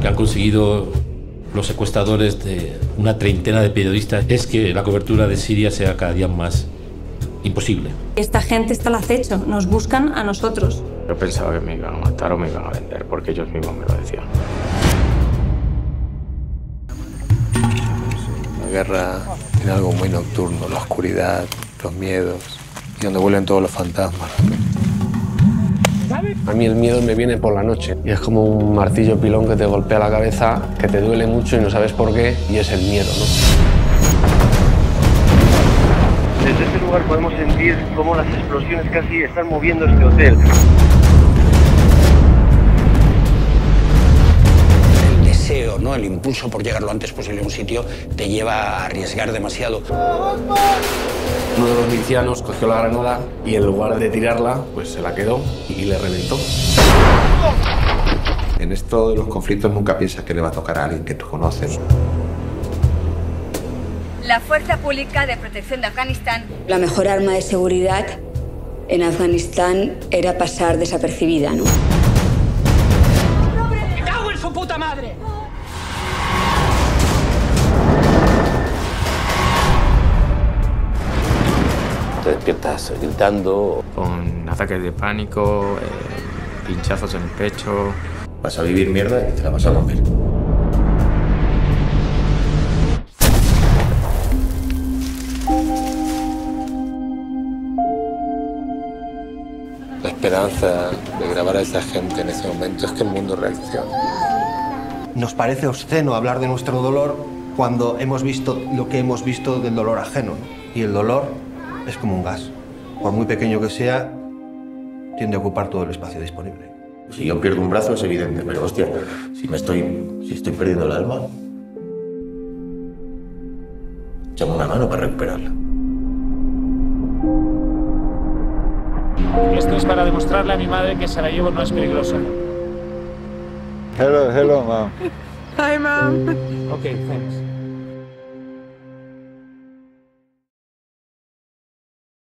que han conseguido los secuestradores de una treintena de periodistas es que la cobertura de Siria sea cada día más imposible. Esta gente está al acecho, nos buscan a nosotros. Yo pensaba que me iban a matar o me iban a vender, porque ellos mismos me lo decían. La guerra tiene algo muy nocturno, la oscuridad, los miedos, y donde vuelven todos los fantasmas. A mí el miedo me viene por la noche y es como un martillo pilón que te golpea la cabeza, que te duele mucho y no sabes por qué, y es el miedo, ¿no? Desde este lugar podemos sentir cómo las explosiones casi están moviendo este hotel. El deseo, ¿no? El impulso por llegar lo antes posible a un sitio te lleva a arriesgar demasiado. Uno de los milicianos cogió la granada y en lugar de tirarla, pues se la quedó y le reventó. En esto de los conflictos nunca piensas que le va a tocar a alguien que tú conoces. La Fuerza Pública de Protección de Afganistán. La mejor arma de seguridad en Afganistán era pasar desapercibida, ¿no? ¡Me cago en su puta madre! Te despiertas gritando. Con ataques de pánico, pinchazos en el pecho. Vas a vivir mierda y te la vas a comer. La esperanza de grabar a esa gente en ese momento es que el mundo reaccione. Nos parece obsceno hablar de nuestro dolor cuando hemos visto lo que hemos visto del dolor ajeno, ¿no? Y el dolor es como un gas. Por muy pequeño que sea, tiende a ocupar todo el espacio disponible. Si yo pierdo un brazo es evidente, pero hostia, si estoy perdiendo el alma, echame una mano para recuperarla. Esto es para demostrarle a mi madre que Sarajevo no es peligroso. Hello, mom. Hi, Mom. Okay, thanks.